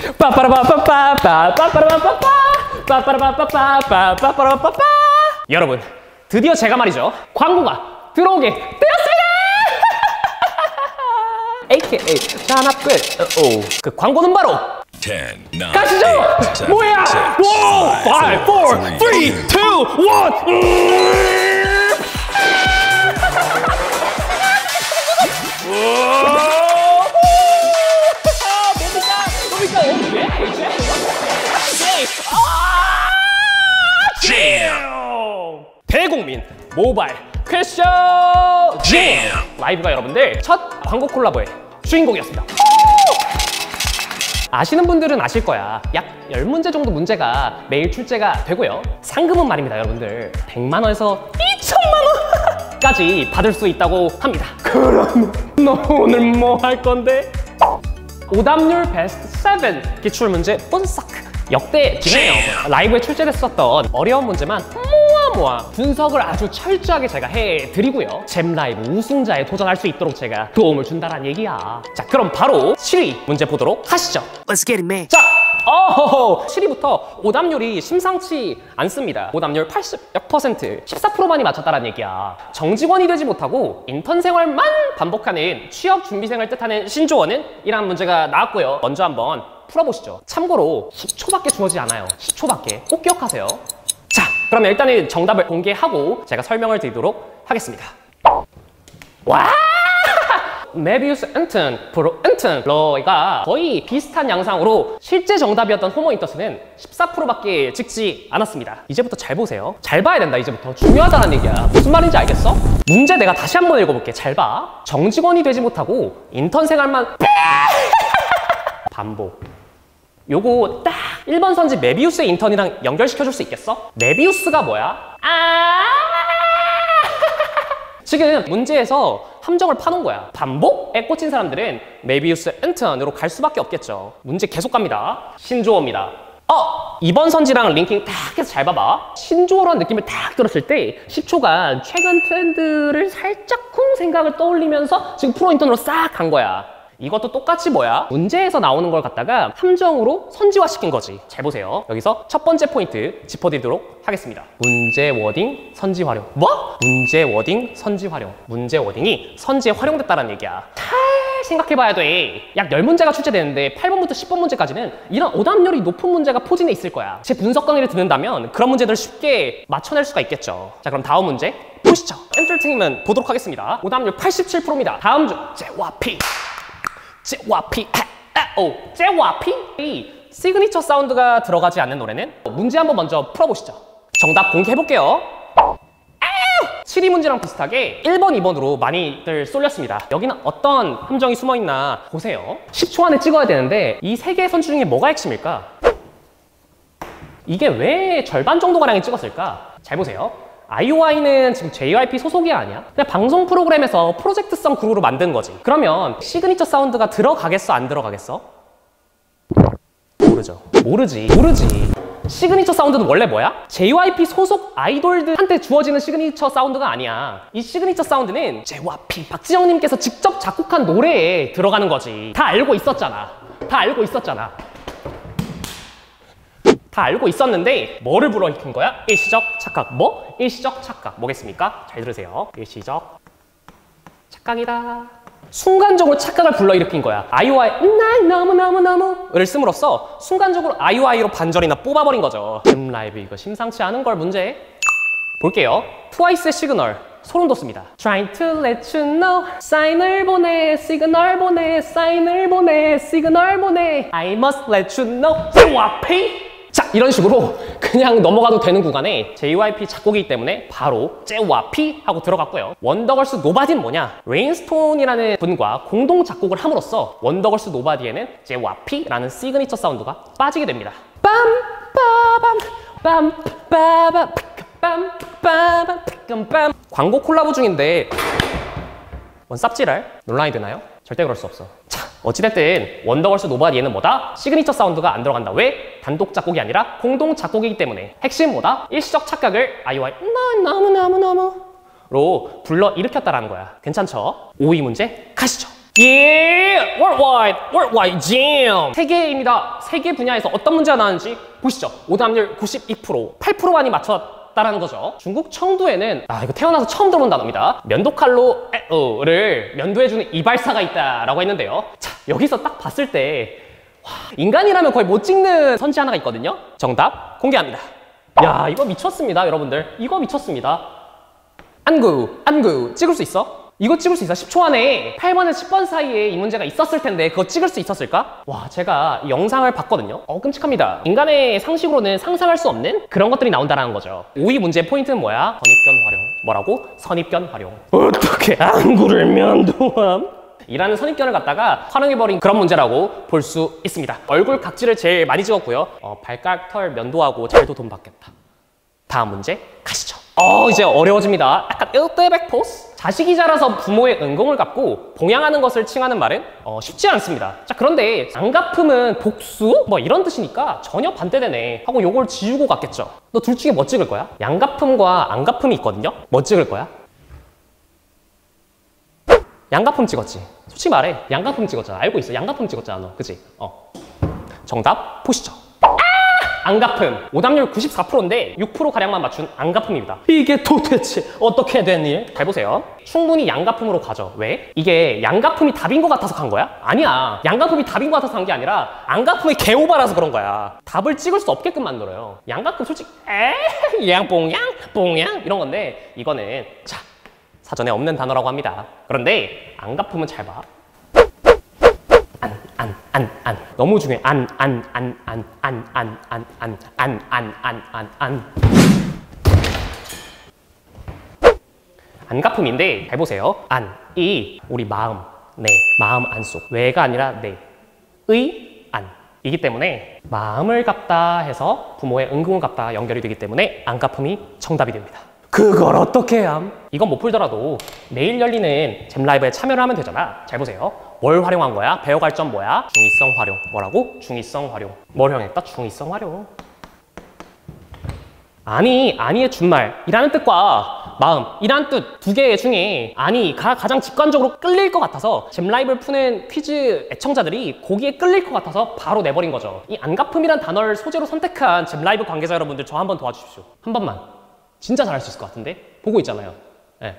여러분, 드디어 제가 말이죠, 광고가 들어오게 되었습니다. AKA 단합글. 그 광고는 바로 10, 9, 가시죠! 8, 뭐야! 7, 5, 4, 3, 2, 1. 대국민 모바일 퀘스천 잼! 라이브가 여러분들 첫 광고 콜라보의 주인공이었습니다. 아시는 분들은 아실 거야. 약 10문제 정도 문제가 매일 출제가 되고요. 상금은 말입니다, 여러분들 100만 원에서 2천만 원까지 받을 수 있다고 합니다. 그럼 너 오늘 뭐 할 건데? 오답률 베스트 7 기출문제 본싹 역대 기네요. 라이브에 출제됐었던 어려운 문제만 모아 분석을 아주 철저하게 제가 해드리고요. 잼 라이브 우승자에 도전할 수 있도록 제가 도움을 준다는 얘기야. 자, 그럼 바로 7위 문제 보도록 하시죠. Let's get it, man. 자, 7위부터 오답률이 심상치 않습니다. 오답률 80% 14%만이 맞췄다는 얘기야. 정직원이 되지 못하고 인턴 생활만 반복하는 취업 준비생을 뜻하는 신조어는? 이라는 문제가 나왔고요. 먼저 한번 풀어보시죠. 참고로 10초밖에 주어지지 않아요. 10초밖에. 꼭 기억하세요. 자, 그러면 일단은 정답을 공개하고 제가 설명을 드리도록 하겠습니다. 와! 메비우스 엔튼, 프로 엔튼 러가 거의 비슷한 양상으로 실제 정답이었던 호모인터스는 14%밖에 찍지 않았습니다. 이제부터 잘 보세요. 잘 봐야 된다, 이제부터. 중요하다는 얘기야. 무슨 말인지 알겠어? 문제 내가 다시 한번 읽어볼게. 잘 봐. 정직원이 되지 못하고 인턴 생활만 반복. 요거 딱 1번 선지 메비우스의 인턴이랑 연결시켜줄 수 있겠어? 메비우스가 뭐야? 지금 문제에서 함정을 파놓은 거야. 반복에 꽂힌 사람들은 메비우스 인턴으로 갈 수밖에 없겠죠. 문제 계속 갑니다. 신조어입니다. 2번 선지랑 링킹 딱 해서 잘 봐봐. 신조어라는 느낌을 딱 들었을 때 10초간 최근 트렌드를 살짝쿵 생각을 떠올리면서 지금 프로 인턴으로 싹 간 거야. 이것도 똑같이 뭐야? 문제에서 나오는 걸 갖다가 함정으로 선지화시킨 거지. 잘 보세요. 여기서 첫 번째 포인트 짚어드리도록 하겠습니다. 문제 워딩 선지 활용. 뭐? 문제 워딩 선지 활용. 문제 워딩이 선지에 활용됐다는 얘기야. 잘 생각해봐야 돼. 약 10문제가 출제되는데 8번부터 10번 문제까지는 이런 오답률이 높은 문제가 포진해 있을 거야. 제 분석 강의를 듣는다면 그런 문제들을 쉽게 맞춰낼 수가 있겠죠. 자, 그럼 다음 문제 보시죠. 엔터테인먼트 보도록 하겠습니다. 오답률 87%입니다. 다음 중 제와피 제와피 제와피 이 시그니처 사운드가 들어가지 않는 노래는? 문제 한번 먼저 풀어보시죠. 정답 공개해볼게요. 7위 문제랑 비슷하게 1번, 2번으로 많이들 쏠렸습니다. 여기는 어떤 함정이 숨어있나 보세요. 10초 안에 찍어야 되는데 이 3개의 선지 중에 뭐가 핵심일까? 이게 왜 절반 정도가량이 찍었을까? 잘 보세요. IOI는 지금 JYP 소속이 아니야? 그냥 방송 프로그램에서 프로젝트성 그룹으로 만든 거지. 그러면 시그니처 사운드가 들어가겠어, 안 들어가겠어? 모르죠. 모르지. 시그니처 사운드는 원래 뭐야? JYP 소속 아이돌들한테 주어지는 시그니처 사운드가 아니야. 이 시그니처 사운드는 JYP 박지영님께서 직접 작곡한 노래에 들어가는 거지. 다 알고 있었잖아. 다 알고 있었는데 뭐를 불러일으킨 거야? 일시적 착각. 뭐? 일시적 착각. 뭐겠습니까? 잘 들으세요. 일시적 착각이다. 순간적으로 착각을 불러일으킨 거야. IOI 날 너무너무너무를 씀으로써 순간적으로 IOI로 반전이나 뽑아버린 거죠. 라이브 이거 심상치 않은 걸 문제 볼게요. 트와이스의 시그널 소름 돋습니다. Trying to let you know 사인을 보내 시그널 보내 사인을 보내 시그널 보내 I must let you know JYP. 자, 이런 식으로 그냥 넘어가도 되는 구간에 JYP 작곡이기 때문에 바로 JYP 하고 들어갔고요. 원더걸스 노바디는 뭐냐? 레인스톤이라는 분과 공동 작곡을 함으로써 원더걸스 노바디에는 JYP라는 시그니처 사운드가 빠지게 됩니다. 빰 광고 콜라보 중인데 뭔 쌉지랄? 논란이 되나요? 절대 그럴 수 없어. 자, 어찌됐든 원더걸스 노바디에는 뭐다? 시그니처 사운드가 안 들어간다. 왜? 단독 작곡이 아니라 공동 작곡이기 때문에. 핵심 뭐다? 일시적 착각을 IOI 너무너무너무로 불러일으켰다라는 거야. 괜찮죠? 5위 문제 가시죠. 예! Worldwide Jam! 세계입니다. 세계 분야에서 어떤 문제가 나왔는지 보시죠. 오답률 92%, 8% 많이 맞췄다라는 거죠. 중국 청두에는 이거 태어나서 처음 들어본 단어입니다. 면도칼로를 면도해주는 이발사가 있다라고 했는데요. 자, 여기서 딱 봤을 때 인간이라면 거의 못 찍는 선지 하나가 있거든요. 정답 공개합니다. 야, 이거 미쳤습니다, 여러분들. 이거 미쳤습니다. 안구 찍을 수 있어? 이거 찍을 수 있어. 10초 안에 8번에서 10번 사이에 이 문제가 있었을 텐데 그거 찍을 수 있었을까? 와, 제가 이 영상을 봤거든요. 끔찍합니다. 인간의 상식으로는 상상할 수 없는 그런 것들이 나온다는 거죠. 5위 문제의 포인트는 뭐야? 선입견 활용. 뭐라고? 선입견 활용. 어떻게 안구를 면도함? 이라는 선입견을 갖다가 활용해버린 그런 문제라고 볼 수 있습니다. 얼굴 각질을 제일 많이 찍었고요. 발가락 털 면도하고 잘도 돈 받겠다. 다음 문제 가시죠. 이제 어려워집니다. 약간 일대백 포스? 자식이 자라서 부모의 은공을 갚고 봉양하는 것을 칭하는 말은 쉽지 않습니다. 자, 그런데 안갚음은 복수? 뭐 이런 뜻이니까 전혀 반대되네 하고 요걸 지우고 갔겠죠. 너 둘 중에 뭐 찍을 거야? 양갚음과 안갚음이 있거든요. 뭐 찍을 거야? 양갚음 찍었지. 솔직히 말해, 양갚음 찍었잖아. 알고 있어. 양갚음 찍었잖아, 너. 그치? 정답 보시죠. 안갚음. 오답률 94%인데 6%가량만 맞춘 안갚음입니다. 이게 도대체 어떻게 된 일? 잘 보세요. 충분히 양갚음으로 가죠. 왜? 이게 양갚음이 답인 것 같아서 간 거야? 아니야. 양갚음이 답인 것 같아서 간 게 아니라 안갚음이 개오바라서 그런 거야. 답을 찍을 수 없게끔 만들어요. 양갚음 솔직히 양뽕양 이런 건데 이거는 자, 사전에 없는 단어라고 합니다. 그런데 안갚음은 잘 봐. 너무 중요해. 안갚음인데 잘 보세요. 안이 우리 마음, 내 마음 안속, 외가 아니라 내의 안 이기 때문에 마음을 갚다 해서 부모의 은금을 갚다 연결이 되기 때문에 안갚음이 정답이 됩니다. 그걸 어떻게 함? 이건 못 풀더라도 내일 열리는 잼라이브에 참여를 하면 되잖아. 잘 보세요. 뭘 활용한 거야? 배워갈 점 뭐야? 중의성 활용. 뭐라고? 중의성 활용. 뭘 활용했다? 중의성 활용. 아니의 준말이라는 뜻과 마음이라는 뜻 두 개 중에 아니가 가장 직관적으로 끌릴 것 같아서 잼라이브를 푸는 퀴즈 애청자들이 거기에 끌릴 것 같아서 바로 내버린 거죠. 이 안갚음이란 단어를 소재로 선택한 잼라이브 관계자 여러분들 저 한번 도와주십시오. 한 번만. 진짜 잘할 수 있을 것 같은데? 보고 있잖아요. 네.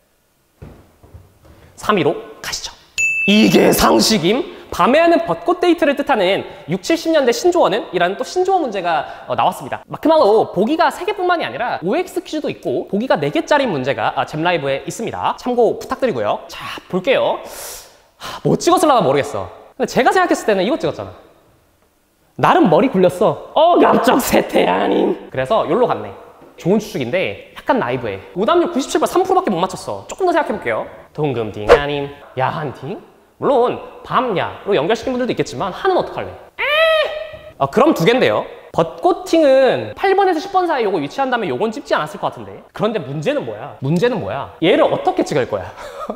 3위로 가시죠. 이게 상식임? 밤에 하는 벚꽃 데이트를 뜻하는 60, 70년대 신조어는? 이라는 또 신조어 문제가 나왔습니다. 그말로 보기가 3개뿐만이 아니라 OX 퀴즈도 있고 보기가 4개짜리 문제가 잼라이브에 있습니다. 참고 부탁드리고요. 자, 볼게요. 뭐 찍었을라나 모르겠어. 근데 제가 생각했을 때는 이거 찍었잖아. 나름 머리 굴렸어. 깜짝 세태 아님. 그래서 여기로 갔네. 좋은 추측인데 약간 나이브해. 오답률 97%, 3%밖에 못 맞췄어. 조금 더 생각해볼게요. 동금딩 아님, 야한딩? 물론 밤야로 연결시킨 분들도 있겠지만 한은 어떡할래? 그럼 2개인데요. 벚꽃팅은 8번에서 10번 사이에 요거 위치한다면 요건 찍지 않았을 것 같은데. 그런데 문제는 뭐야? 얘를 어떻게 찍을 거야?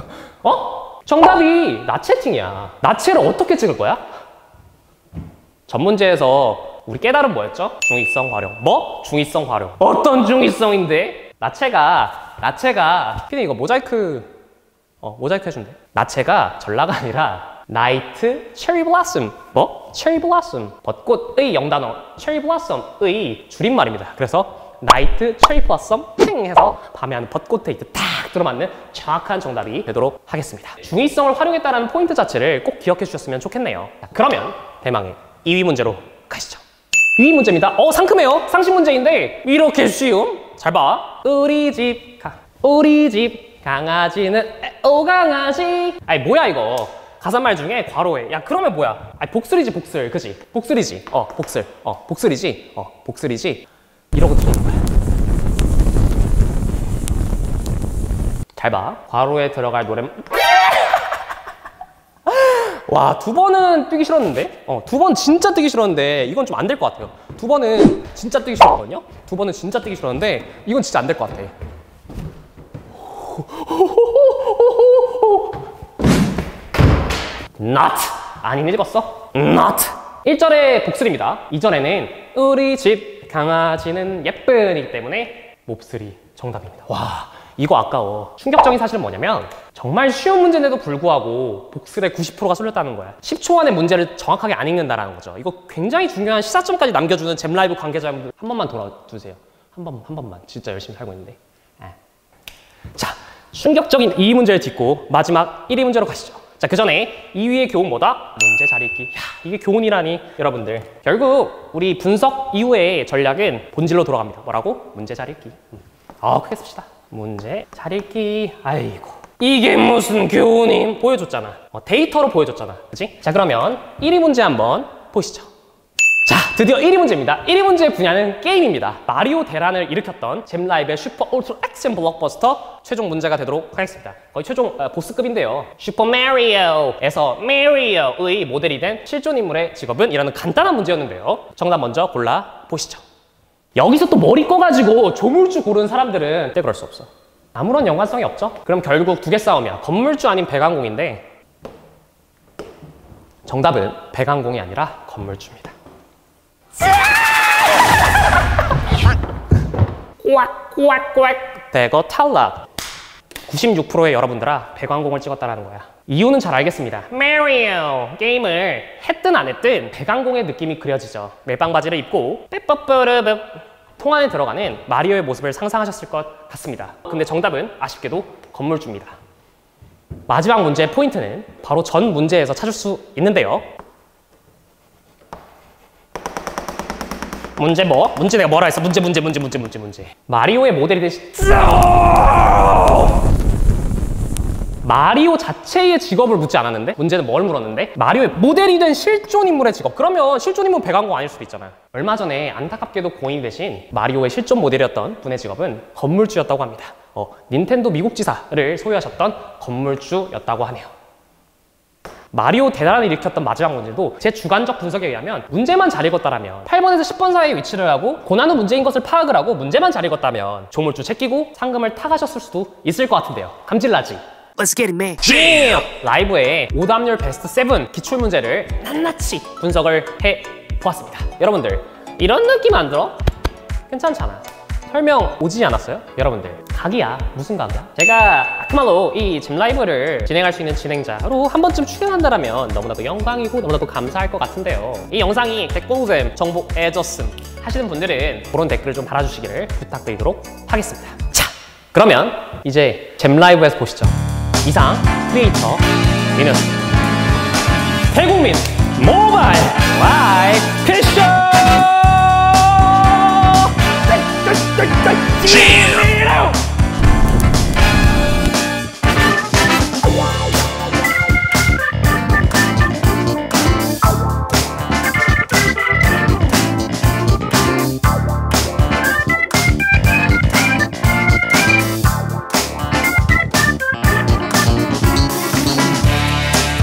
정답이 나체팅이야. 나체를 어떻게 찍을 거야? 전 문제에서 우리 깨달은 뭐였죠? 중의성 활용. 뭐? 중의성 활용. 어떤 중의성인데? 나체가 근데 이거 모자이크 해준대. 나체가 전라가 아니라 나이트 체리 블라썸. 뭐? 체리 블라썸. 벚꽃의 영단어 체리 블라썸의 줄임말입니다. 그래서 나이트 체리 블라썸 팅 해서 밤에 하는 벚꽃 데이트 딱 들어맞는 정확한 정답이 되도록 하겠습니다. 중의성을 활용했다는 포인트 자체를 꼭 기억해 주셨으면 좋겠네요. 자, 그러면 대망의 2위 문제로 가시죠. 2위 문제입니다. 상큼해요. 상식 문제인데 이렇게 쉬움. 잘 봐. 우리 집 강아지는 강아지. 뭐야 이거. 가사말 중에 괄호에. 야, 그러면 뭐야? 복슬이지, 복슬. 그지? 복슬이지. 복슬. 복슬이지. 복슬이지. 이러고 들어오는 거야. 잘 봐. 괄호에 들어갈 노래. 와, 2번은 뜨기 싫었는데? 2번 진짜 뜨기 싫었는데 이건 좀 안 될 것 같아요. 2번은 진짜 뜨기 싫었거든요? 2번은 진짜 뜨기 싫었는데 이건 진짜 안 될 것 같아. not. 아니네 찍었어? not. 1절의 복슬입니다. 2절에는 우리 집 강아지는 예쁜이기 때문에 몹쓸이 정답입니다. 와, 이거 아까워. 충격적인 사실은 뭐냐면 정말 쉬운 문제인데도 불구하고 복습의 90%가 쏠렸다는 거야. 10초 안에 문제를 정확하게 안 읽는다라는 거죠. 이거 굉장히 중요한 시사점까지 남겨주는 잼라이브 관계자분들 한 번만 돌아주세요. 한 번만. 진짜 열심히 살고 있는데. 자, 충격적인 2위 문제를 짚고 마지막 1위 문제로 가시죠. 자, 그 전에 2위의 교훈 뭐다? 문제 잘 읽기. 야, 이게 교훈이라니, 여러분들. 결국 우리 분석 이후의 전략은 본질로 돌아갑니다. 뭐라고? 문제 잘 읽기. 크게 씁시다. 문제 잘 읽기. 아이고, 이게 무슨 교훈임? 보여줬잖아. 데이터로 보여줬잖아. 그치? 자, 그러면 1위 문제 한번 보시죠. 자, 드디어 1위 문제입니다. 1위 문제의 분야는 게임입니다. 마리오 대란을 일으켰던 잼라이브의 슈퍼 울트라 액션 블록버스터 최종 문제가 되도록 하겠습니다. 거의 최종 보스급인데요. 슈퍼 마리오에서 마리오의 모델이 된 실존 인물의 직업은? 이라는 간단한 문제였는데요. 정답 먼저 골라보시죠. 여기서 또 머리 꺼가지고 조물주 고르는 사람들은 절대 그럴 수 없어. 아무런 연관성이 없죠? 그럼 결국 두 개 싸우면 건물주 아닌 배관공인데 정답은 배관공이 아니라 건물주입니다. 꽉 대거 탈락. 96%의 여러분들아 배관공을 찍었다라는 거야. 이유는 잘 알겠습니다. 마리오 게임을 했든 안 했든 배관공의 느낌이 그려지죠. 멜빵 바지를 입고 빼빠빠르르 통 안에 들어가는 마리오의 모습을 상상하셨을 것 같습니다. 근데 정답은 아쉽게도 건물주입니다. 마지막 문제의 포인트는 바로 전 문제에서 찾을 수 있는데요. 문제 뭐? 문제 내가 뭐라 했어? 문제. 마리오의 모델이 되신 마리오 자체의 직업을 묻지 않았는데? 문제는 뭘 물었는데? 마리오의 모델이 된 실존 인물의 직업. 그러면 실존 인물은 배관공 아닐 수도 있잖아요. 얼마 전에 안타깝게도 공인이 되신 마리오의 실존 모델이었던 분의 직업은 건물주였다고 합니다. 닌텐도 미국 지사를 소유하셨던 건물주였다고 하네요. 마리오 대란을 일으켰던 마지막 문제도 제 주관적 분석에 의하면 문제만 잘 읽었다라면 8번에서 10번 사이에 위치를 하고 고난은 문제인 것을 파악을 하고 문제만 잘 읽었다면 조물주 채끼고 상금을 타가셨을 수도 있을 것 같은데요. 감질나지? Let's get it, man. 라이브의 오답률 베스트 7 기출문제를 낱낱이 분석을 해보았습니다. 여러분들 이런 느낌 안 들어? 괜찮잖아. 설명 오지 않았어요? 여러분들 각이야. 무슨 각이야? 제가 정말로 이 잼라이브를 진행할 수 있는 진행자로 한 번쯤 출연한다면 너무나도 영광이고 너무나도 감사할 것 같은데요. 이 영상이 댓글잼 정복해줬음 하시는 분들은 그런 댓글을 좀 달아주시기를 부탁드리도록 하겠습니다. 자, 그러면 이제 잼라이브에서 보시죠. 이상 크리에이터 민우였습니다. 대국민 모바일 라이브